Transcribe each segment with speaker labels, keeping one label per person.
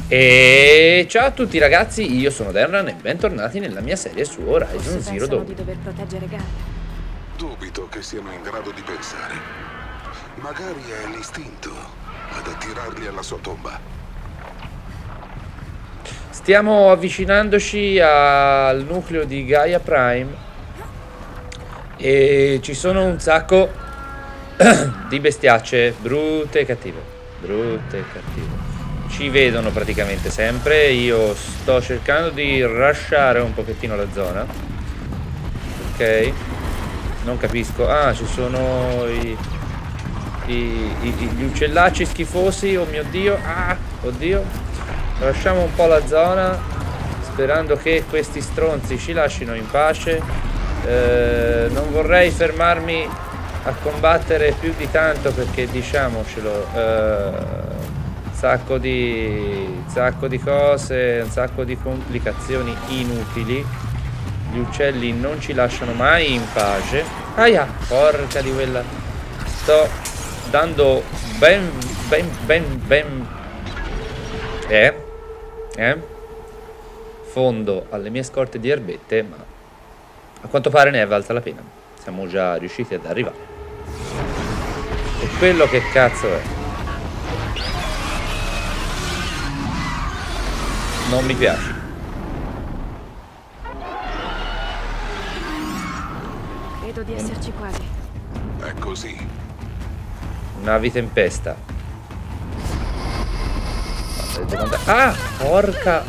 Speaker 1: E ciao a tutti ragazzi, io sono Denran e bentornati nella mia serie su Horizon Zero Dawn.
Speaker 2: di dover proteggere Gaia.
Speaker 3: Dubito che siano in grado di pensare. Magari è l'istinto ad attirarli alla sua tomba.
Speaker 1: Stiamo avvicinandoci al nucleo di Gaia Prime e ci sono un sacco di bestiacce brutte e cattive. Brutte e cattive. Ci vedono praticamente sempre. Io sto cercando di rushare un pochettino la zona. Ok. Non capisco. Ah, ci sono gli uccellacci schifosi. Oh mio Dio. Ah, oddio. Lasciamo un po' la zona, sperando che questi stronzi ci lasciano in pace. Non vorrei fermarmi a combattere più di tanto perché, diciamocelo, sacco di cose, un sacco di complicazioni inutili. Gli uccelli non ci lasciano mai in pace. Aia, porca di quella. Sto dando ben fondo alle mie scorte di erbette, ma a quanto pare ne è valsa la pena. Siamo già riusciti ad arrivare. E quello che cazzo è? Non mi piace.
Speaker 2: Credo di esserci quasi.
Speaker 3: È così.
Speaker 1: Navi tempesta. Ah, porca.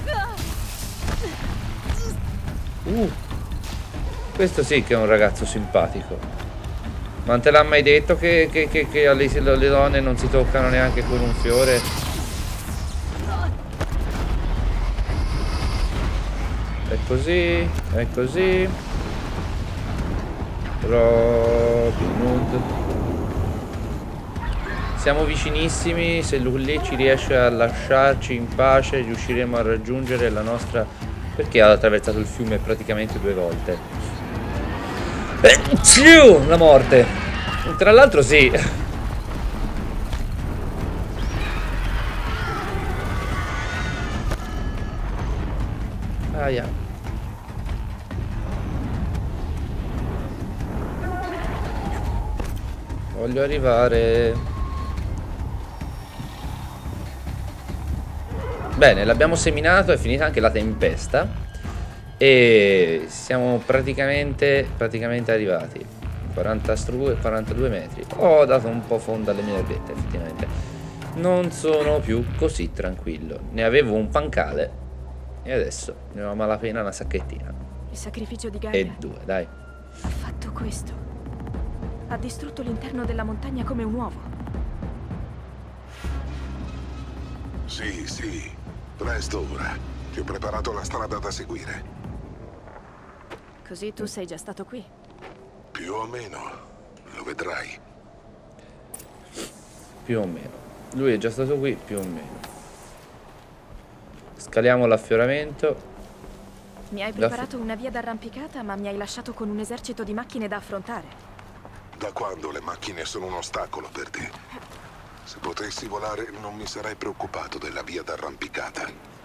Speaker 1: Questo sì che è un ragazzo simpatico. Ma non te l'ha mai detto che alle donne non si toccano neanche con un fiore? È così, è così. Robin Hood. Siamo vicinissimi, se lui lì ci riesce a lasciarci in pace riusciremo a raggiungere la nostra... Perché ha attraversato il fiume praticamente 2 volte. La morte. Tra l'altro sì. Aia. Voglio arrivare. Bene, l'abbiamo seminato, è finita anche la tempesta e siamo praticamente arrivati. 42 metri. Ho dato un po' fondo alle mie erbette, effettivamente. Non sono più così tranquillo. Ne avevo un pancale e adesso ne ho a malapena una sacchettina.
Speaker 2: Il sacrificio di Gaia.
Speaker 1: E 2, dai.
Speaker 2: Ha fatto questo. Ha distrutto l'interno della montagna come un uovo.
Speaker 3: Sì. Presto ora. Ti ho preparato la strada da seguire.
Speaker 2: Così tu sei già stato qui.
Speaker 3: Più o meno. Lo vedrai.
Speaker 1: Più o meno. Lui è già stato qui, più o meno. Scaliamo l'affioramento.
Speaker 2: Mi hai preparato una via d'arrampicata, ma mi hai lasciato con un esercito di macchine da affrontare.
Speaker 3: Da quando le macchine sono un ostacolo per te? Se potessi volare non mi sarei preoccupato della via d'arrampicata.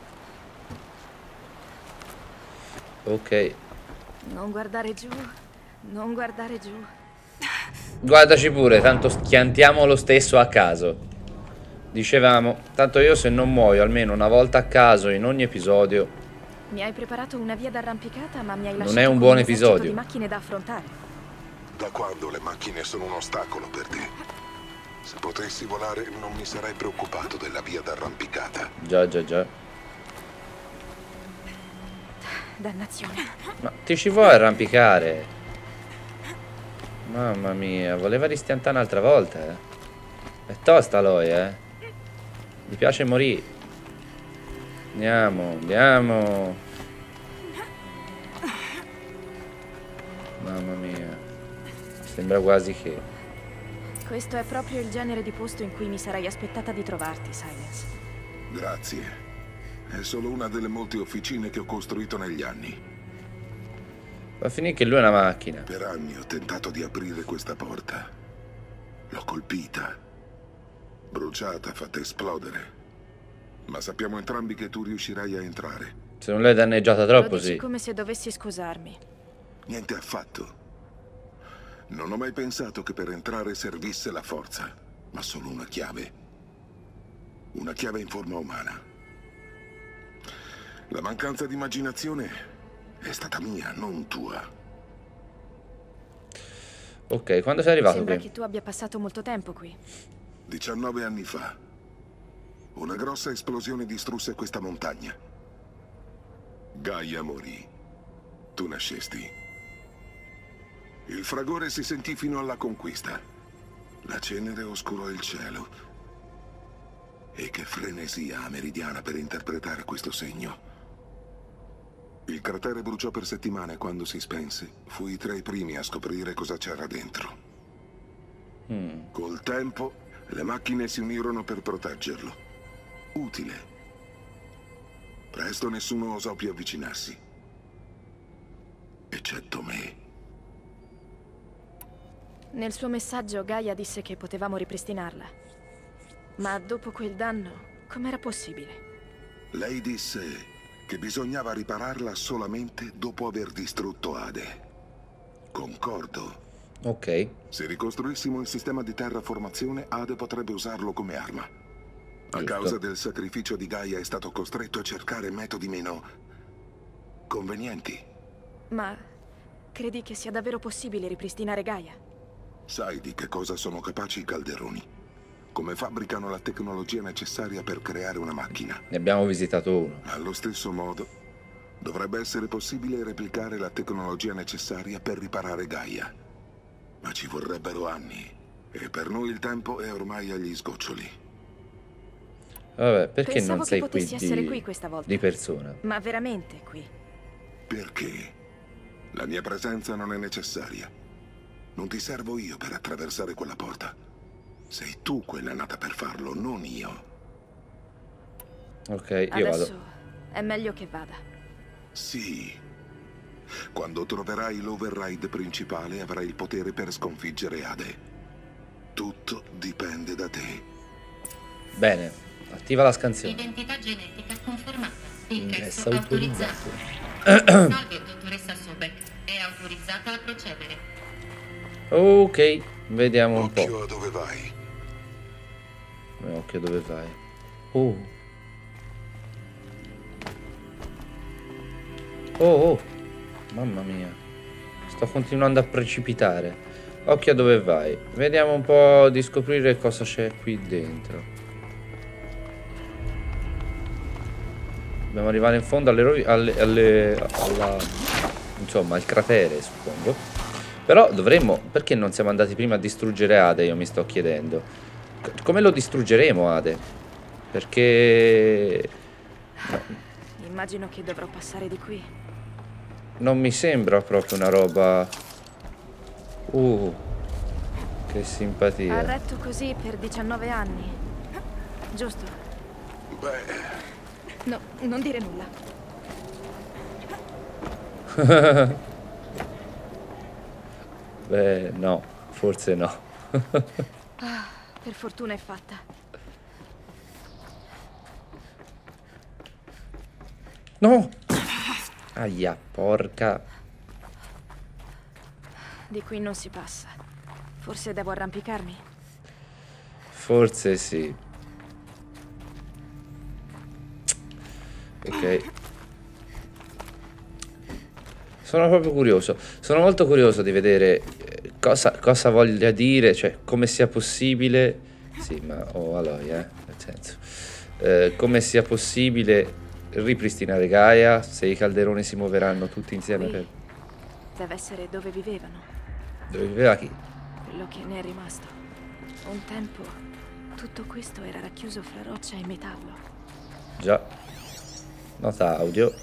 Speaker 1: Ok.
Speaker 2: Non guardare giù. Non guardare giù.
Speaker 1: Guardaci pure, tanto schiantiamo lo stesso a caso. Dicevamo, tanto io se non muoio almeno una volta a caso in ogni episodio.
Speaker 2: Mi hai preparato una via d'arrampicata, ma mi hai lasciato
Speaker 1: Non è un
Speaker 2: con
Speaker 1: buon
Speaker 2: un esercito
Speaker 1: episodio.
Speaker 2: di macchine da affrontare.
Speaker 3: Da quando le macchine sono un ostacolo per te? Se potessi volare non mi sarei preoccupato della via d'arrampicata.
Speaker 1: Già.
Speaker 2: Dannazione.
Speaker 1: Ma ti ci vuoi arrampicare? Mamma mia, voleva ristiantare un'altra volta, eh. È tosta lui, eh. Gli piace morire. Andiamo. Mamma mia. Sembra quasi che...
Speaker 2: Questo è proprio il genere di posto in cui mi sarei aspettata di trovarti, Silence.
Speaker 3: Grazie. È solo una delle molte officine che ho costruito negli anni.
Speaker 1: Va a finire che lui è una macchina.
Speaker 3: Per anni ho tentato di aprire questa porta. L'ho colpita, bruciata, fatta esplodere. Ma sappiamo entrambi che tu riuscirai a entrare.
Speaker 1: Se non l'hai danneggiata
Speaker 2: Lo
Speaker 1: troppo,
Speaker 2: dici
Speaker 1: sì.
Speaker 2: come se dovessi scusarmi.
Speaker 3: Niente affatto. Non ho mai pensato che per entrare servisse la forza, ma solo una chiave. Una chiave in forma umana. La mancanza di immaginazione è stata mia, non tua.
Speaker 1: Ok, quando sei arrivato
Speaker 2: Sembra
Speaker 1: qui?
Speaker 2: che tu abbia passato molto tempo qui.
Speaker 3: 19 anni fa, una grossa esplosione distrusse questa montagna. Gaia morì. Tu nascesti. Il fragore si sentì fino alla conquista. La cenere oscurò il cielo. E che frenesia meridiana per interpretare questo segno. Il cratere bruciò per settimane. Quando si spense, fui tra i primi a scoprire cosa c'era dentro. Col tempo, le macchine si unirono per proteggerlo. Utile. Presto nessuno osò più avvicinarsi. Eccetto me.
Speaker 2: Nel suo messaggio Gaia disse che potevamo ripristinarla. Ma dopo quel danno, com'era possibile?
Speaker 3: Lei disse che bisognava ripararla solamente dopo aver distrutto Ade. Concordo.
Speaker 1: Ok.
Speaker 3: Se ricostruissimo il sistema di terraformazione, Ade potrebbe usarlo come arma. A
Speaker 1: Giusto.
Speaker 3: causa del sacrificio di Gaia è stato costretto a cercare metodi meno convenienti.
Speaker 2: Ma credi che sia davvero possibile ripristinare Gaia?
Speaker 3: Sai di che cosa sono capaci i calderoni? Come fabbricano la tecnologia necessaria per creare una macchina.
Speaker 1: Ne abbiamo visitato uno.
Speaker 3: Allo stesso modo, dovrebbe essere possibile replicare la tecnologia necessaria per riparare Gaia. Ma ci vorrebbero anni. E per noi il tempo è ormai agli sgoccioli.
Speaker 1: Vabbè, perché
Speaker 2: Pensavo
Speaker 1: non
Speaker 2: che
Speaker 1: sei qui
Speaker 2: potessi essere qui questa volta.
Speaker 1: di persona?
Speaker 2: Ma veramente qui?
Speaker 3: Perché? La mia presenza non è necessaria. Non ti servo io per attraversare quella porta. Sei tu quella nata per farlo, non io.
Speaker 1: Ok, io
Speaker 2: Adesso
Speaker 1: vado.
Speaker 2: è meglio che vada.
Speaker 3: Sì. Quando troverai l'override principale avrai il potere per sconfiggere Ade. Tutto dipende da te.
Speaker 1: Bene, attiva la scansione.
Speaker 4: Identità genetica confermata.
Speaker 1: Ingresso
Speaker 4: Ingresso
Speaker 1: autorizzato.
Speaker 4: autorizzato. Salve, dottoressa Sobek. È autorizzata a procedere.
Speaker 1: Ok, vediamo un po'.
Speaker 3: Occhio a dove vai.
Speaker 1: Occhio dove vai. Oh. Oh. Mamma mia. Sto continuando a precipitare. Occhio a dove vai. Vediamo un po' di scoprire cosa c'è qui dentro. Dobbiamo arrivare in fondo insomma, al cratere, suppongo. Però dovremmo... Perché non siamo andati prima a distruggere Ade? Io mi sto chiedendo. Come lo distruggeremo Ade? Perché...
Speaker 2: Immagino che dovrò passare di qui.
Speaker 1: non mi sembra proprio una roba... che
Speaker 2: Ha
Speaker 1: simpatia.
Speaker 2: retto così per 19 anni. Giusto?
Speaker 3: Beh,
Speaker 2: No, non dire nulla.
Speaker 1: Beh, no, forse no.
Speaker 2: Per fortuna è fatta.
Speaker 1: No! Aia, porca.
Speaker 2: Di qui non si passa. Forse devo arrampicarmi.
Speaker 1: Forse sì. Ok. Sono proprio curioso. Sono molto curioso di vedere cosa voglia dire, cioè come sia possibile. Sì, ma Aloy, nel senso. Come sia possibile ripristinare Gaia se i calderoni si muoveranno tutti insieme
Speaker 2: Qui
Speaker 1: per...
Speaker 2: deve essere dove vivevano.
Speaker 1: Dove viveva chi?
Speaker 2: Quello che ne è rimasto. Un tempo tutto questo era racchiuso fra roccia e metallo.
Speaker 1: Già. Nota audio.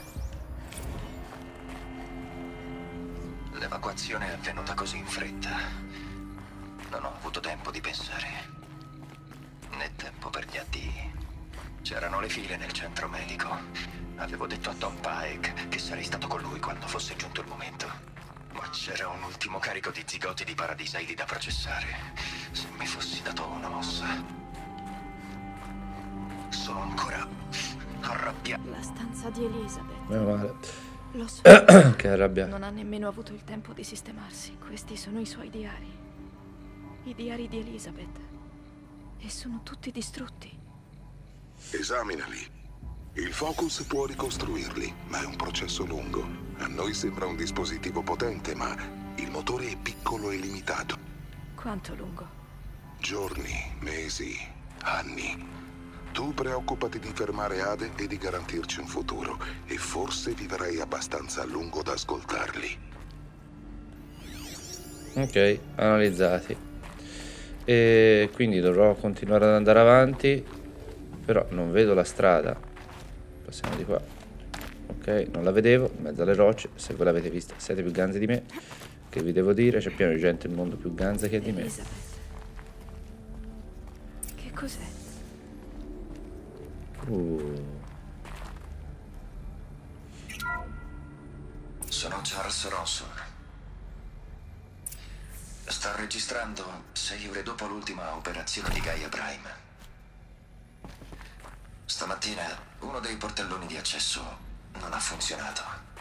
Speaker 5: L'evacuazione è avvenuta così in fretta. Non ho avuto tempo di pensare. Né tempo per gli addii. C'erano le file nel centro medico. Avevo detto a Tom Pike che sarei stato con lui quando fosse giunto il momento. Ma c'era un ultimo carico di zigoti di paradisaidi da processare. Se mi fossi dato una mossa. sono ancora arrabbiato.
Speaker 2: La stanza di Elizabeth.
Speaker 1: Meno male.
Speaker 2: Lo so.
Speaker 1: Che arrabbia.
Speaker 2: Non ha nemmeno avuto il tempo di sistemarsi. Questi sono i suoi diari. I diari di Elizabeth. E sono tutti distrutti.
Speaker 3: Esaminali. Il Focus può ricostruirli, ma è un processo lungo. A noi sembra un dispositivo potente, ma il motore è piccolo e limitato.
Speaker 2: Quanto lungo?
Speaker 3: Giorni, mesi, anni. Tu preoccupati di fermare Ade e di garantirci un futuro, e forse vivrai abbastanza a lungo da ascoltarli.
Speaker 1: Ok, analizzati. E quindi dovrò continuare ad andare avanti, però non vedo la strada. Passiamo di qua. Ok, non la vedevo, in mezzo alle rocce. Se voi l'avete vista siete più ganze di me. Che vi devo dire, c'è pieno di gente nel mondo più ganza che di me.
Speaker 2: Elizabeth. Che cos'è?
Speaker 5: Sono Charles Ronson. Sto registrando 6 ore dopo l'ultima operazione di Gaia Prime. Stamattina uno dei portelloni di accesso non ha funzionato.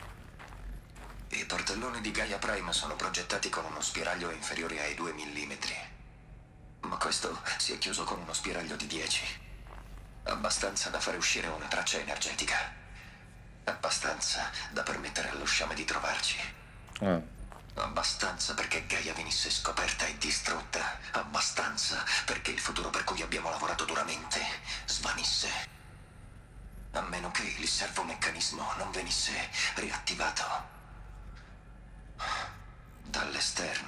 Speaker 5: I portelloni di Gaia Prime sono progettati con uno spiraglio inferiore ai 2 mm. Ma questo si è chiuso con uno spiraglio di 10. Abbastanza da fare uscire una traccia energetica. Abbastanza da permettere allo sciame di trovarci. Abbastanza perché Gaia venisse scoperta e distrutta. Abbastanza perché il futuro per cui abbiamo lavorato duramente svanisse. A meno che il servomeccanismo non venisse riattivato dall'esterno.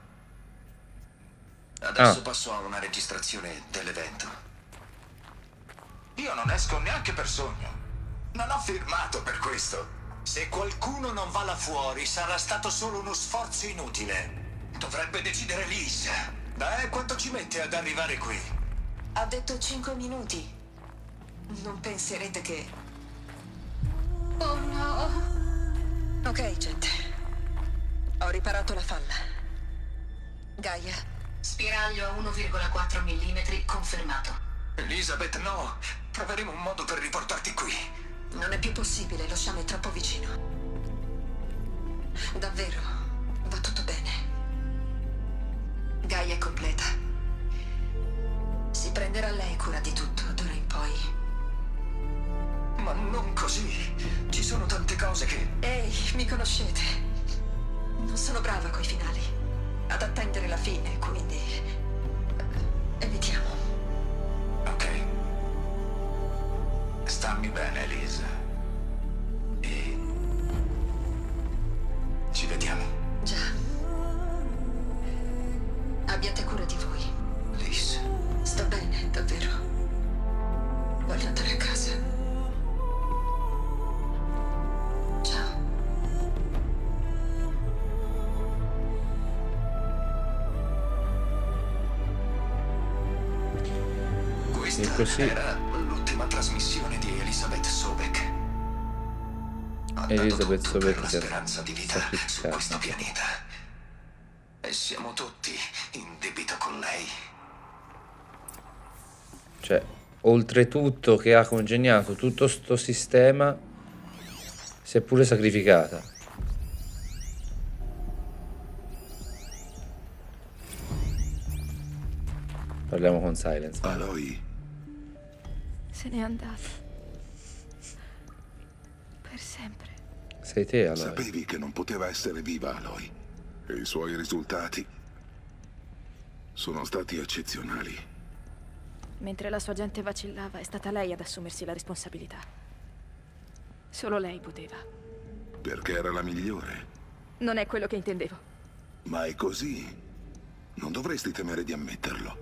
Speaker 5: Adesso passo a una registrazione dell'evento. Io non esco neanche per sogno. Non ho firmato per questo. Se qualcuno non va là fuori, sarà stato solo uno sforzo inutile. Dovrebbe decidere Liz. Beh, quanto ci mette ad arrivare qui?
Speaker 6: Ha detto 5 minuti. Non penserete che...
Speaker 4: Oh no.
Speaker 6: Ok, gente. Ho riparato la falla. Gaia,
Speaker 4: Spiraglio a 1,4 mm confermato.
Speaker 5: Elizabeth, no! Troveremo un modo per riportarti qui.
Speaker 6: non è più possibile, lo sciame è troppo vicino. Davvero, va tutto bene. Gaia è completa. Si prenderà lei cura di tutto, d'ora in poi.
Speaker 5: Ma non così. Ci sono tante cose che...
Speaker 6: Ehi, mi conoscete. Non sono brava coi finali. Ad attendere la fine, quindi... evitiamo.
Speaker 5: Ok. Stammi bene, Liz. E... ci vediamo.
Speaker 6: Già. Abbiate cura di voi.
Speaker 5: Liz.
Speaker 6: Sto bene, davvero. Voglio andare a casa. Ciao.
Speaker 5: Questa
Speaker 1: così.
Speaker 5: era l'ultima trasmissione di Elizabeth Sobek. Ha dato
Speaker 1: Elizabeth
Speaker 5: tutto per
Speaker 1: Sobek
Speaker 5: la
Speaker 1: si è
Speaker 5: speranza di vita su
Speaker 1: sacrificata.
Speaker 5: questo pianeta. E siamo tutti in debito con lei.
Speaker 1: Cioè, oltretutto che ha congegnato tutto sto sistema, si è pure sacrificata. Parliamo con Silence.
Speaker 3: Aloy,
Speaker 2: Se n'è andata. Per sempre.
Speaker 1: Sei te, allora.
Speaker 3: sapevi che non poteva essere viva, Aloy. E i suoi risultati sono stati eccezionali.
Speaker 2: Mentre la sua gente vacillava, è stata lei ad assumersi la responsabilità. Solo lei poteva.
Speaker 3: Perché era la migliore.
Speaker 2: Non è quello che intendevo.
Speaker 3: Ma è così. Non dovresti temere di ammetterlo.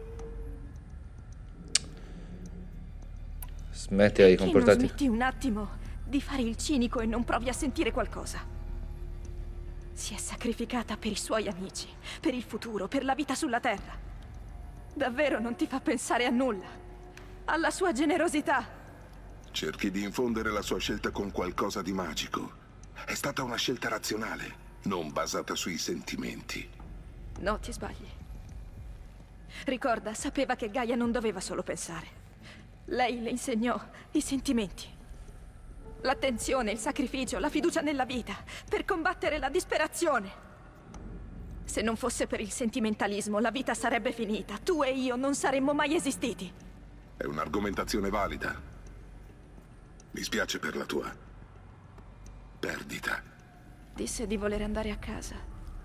Speaker 1: Smettila di
Speaker 2: Perché non
Speaker 1: comportarti.
Speaker 2: smetti un attimo di fare il cinico e non provi a sentire qualcosa? Si è sacrificata per i suoi amici, per il futuro, per la vita sulla Terra. Davvero non ti fa pensare a nulla? Alla sua generosità?
Speaker 3: Cerchi di infondere la sua scelta con qualcosa di magico. È stata una scelta razionale, non basata sui sentimenti.
Speaker 2: No, ti sbagli. Ricorda, sapeva che Gaia non doveva solo pensare. Lei le insegnò i sentimenti. L'attenzione, il sacrificio, la fiducia nella vita, per combattere la disperazione. Se non fosse per il sentimentalismo, la vita sarebbe finita. Tu e io non saremmo mai esistiti.
Speaker 3: È un'argomentazione valida. Mi spiace per la tua perdita.
Speaker 2: Disse di voler andare a casa.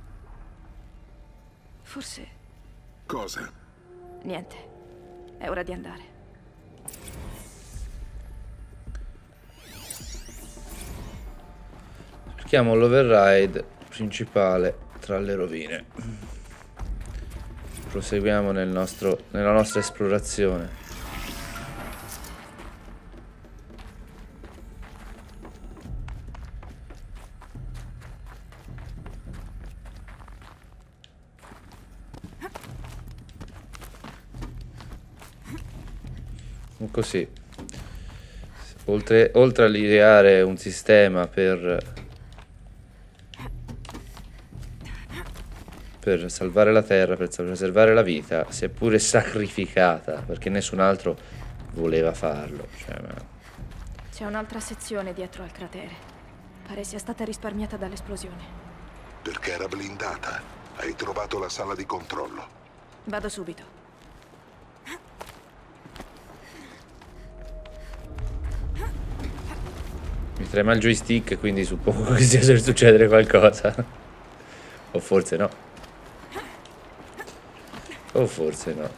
Speaker 2: Forse...
Speaker 3: Cosa?
Speaker 2: Niente. È ora di andare.
Speaker 1: Cerchiamo l'override principale tra le rovine. Proseguiamo nella nostra esplorazione. Così, oltre all'ideare un sistema per salvare la terra, per preservare la vita, si è pure sacrificata perché nessun altro voleva farlo.
Speaker 2: C'è un'altra sezione dietro al cratere. Pare sia stata risparmiata dall'esplosione.
Speaker 3: Perché era blindata. Hai trovato la sala di controllo.
Speaker 2: Vado subito.
Speaker 1: Mi trema il joystick, quindi suppongo che stia per succedere qualcosa. O forse no. O forse no.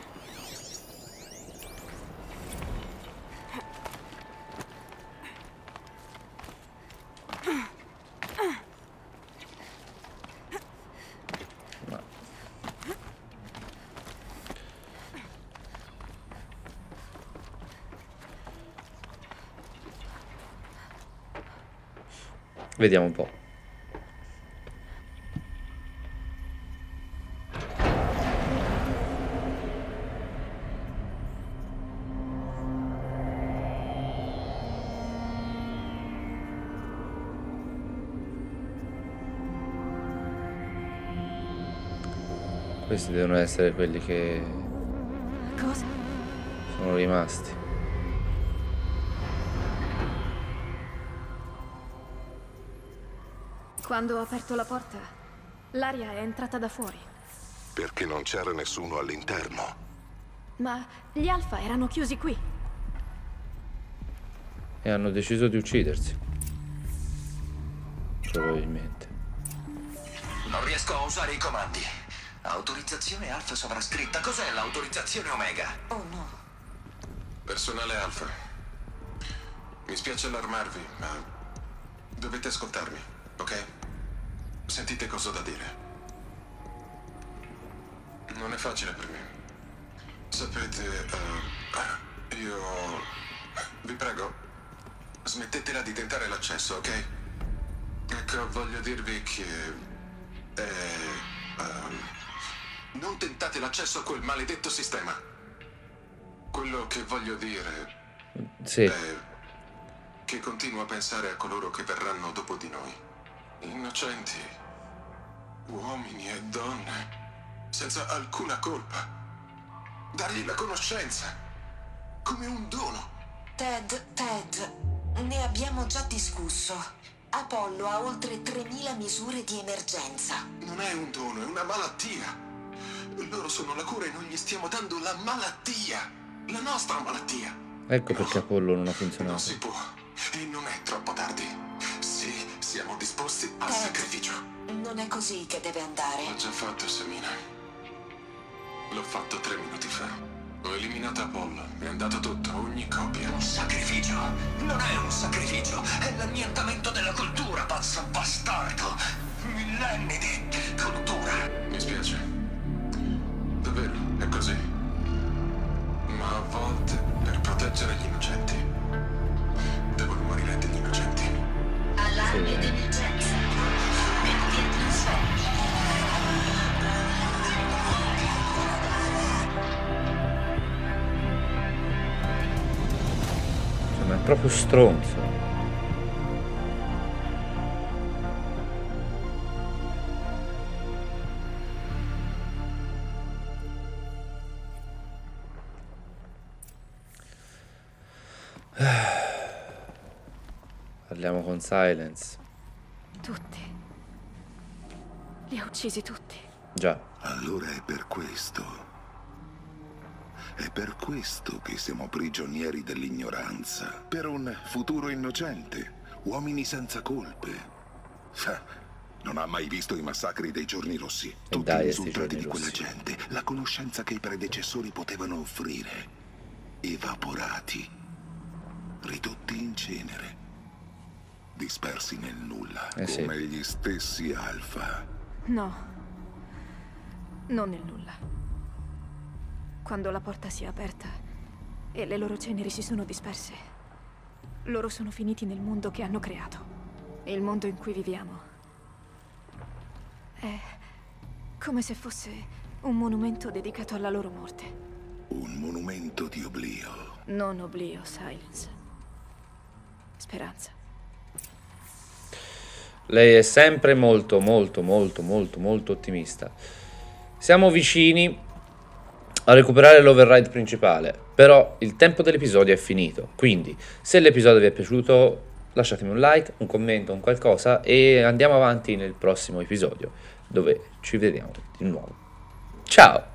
Speaker 1: No. Vediamo un po'. Questi devono essere quelli che
Speaker 2: Cosa?
Speaker 1: sono rimasti.
Speaker 2: Quando ho aperto la porta, l'aria è entrata da fuori.
Speaker 3: Perché non c'era nessuno all'interno.
Speaker 2: Ma gli Alfa erano chiusi qui.
Speaker 1: E hanno deciso di uccidersi. Probabilmente.
Speaker 5: Non riesco a usare i comandi. Autorizzazione Alfa sovrascritta. Cos'è l'autorizzazione Omega?
Speaker 6: Oh no.
Speaker 3: Personale Alfa. Mi spiace allarmarvi, ma dovete ascoltarmi, ok? Sentite cosa ho da dire. Non è facile per me. Sapete, io... Vi prego, smettetela di tentare l'accesso, ok? Ecco, voglio dirvi che... non tentate l'accesso a quel maledetto sistema. Quello che voglio dire
Speaker 1: Sì.
Speaker 3: è che continuo a pensare a coloro che verranno dopo di noi. Innocenti, uomini e donne, senza alcuna colpa. Dargli la conoscenza, come un dono.
Speaker 6: Ted, ne abbiamo già discusso. Apollo ha oltre 3000 misure di emergenza.
Speaker 3: Non è un dono, è una malattia. Loro sono la cura e noi gli stiamo dando la malattia. La nostra malattia.
Speaker 1: Ecco perché Apollo non ha
Speaker 3: Non
Speaker 1: funzionato.
Speaker 3: si può. E non è troppo tardi. Sì, siamo disposti al
Speaker 6: Ted,
Speaker 3: sacrificio.
Speaker 6: non è così che deve andare.
Speaker 3: L'ho già fatto, Samina. L'ho fatto 3 minuti fa. Ho eliminato Apollo. È andato tutto, ogni copia.
Speaker 5: Un sacrificio. Non è un sacrificio. È l'annientamento della cultura, pazzo bastardo. Millenni di cultura.
Speaker 3: Mi spiace. Davvero, è così. Ma a volte, per proteggere gli innocenti, devono morire degli innocenti.
Speaker 4: Allarme d'emergenza. Venti atmosferici.
Speaker 1: Cioè, ma è proprio stronzo. Parliamo con Silence.
Speaker 2: Tutti. Li ha uccisi tutti.
Speaker 1: Già.
Speaker 3: Allora è per questo. È per questo che siamo prigionieri dell'ignoranza. Per un futuro innocente. Uomini senza colpe. Non ha mai visto i massacri dei giorni rossi. Tutti i risultati di quella gente. La conoscenza che i predecessori potevano offrire. Evaporati. Ridotti in cenere. Dispersi nel nulla. Come gli stessi Alpha.
Speaker 2: No. Non nel nulla. Quando la porta si è aperta e le loro ceneri si sono disperse, loro sono finiti nel mondo che hanno creato. Il mondo in cui viviamo è come se fosse un monumento dedicato alla loro morte.
Speaker 3: Un monumento di oblio.
Speaker 2: Non oblio, Silence. Speranza.
Speaker 1: Lei è sempre molto ottimista. Siamo vicini a recuperare l'override principale, però il tempo dell'episodio è finito. Quindi, se l'episodio vi è piaciuto, lasciatemi un like, un commento, un qualcosa e andiamo avanti nel prossimo episodio, dove ci vediamo di nuovo. Ciao!